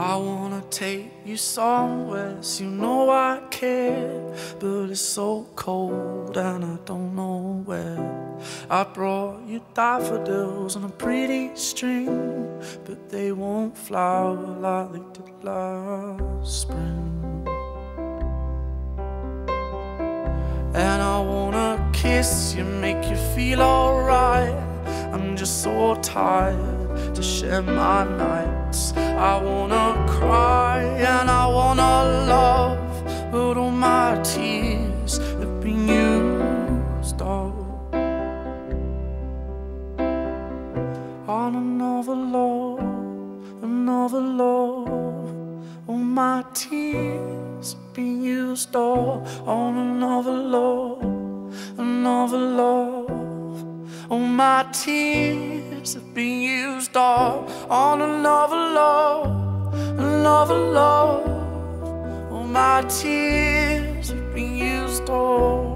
I wanna take you somewhere, so you know I care, but it's so cold and I don't know where. I brought you daffodils on a pretty string, but they won't flower like they did last spring. And I wanna kiss you, make you feel alright. I'm just so tired to share my nights. I wanna cry and I wanna love, but all my tears have been used up on another love, another love. All my tears have been used up on another love, another love. All my tears have been used up on another love, another love. All my tears have been used up.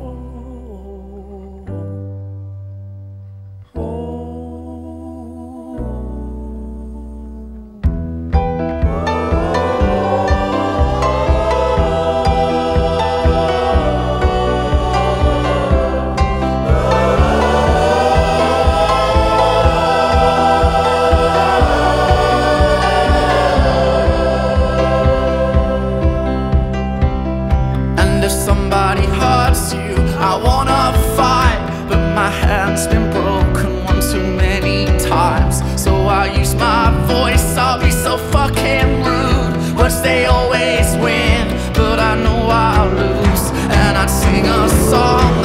Somebody hurts you, I wanna fight, but my hand's been broken one too many times. So I use my voice, I'll be so fucking rude. Words they always win, but I know I'll lose. And I'd sing a song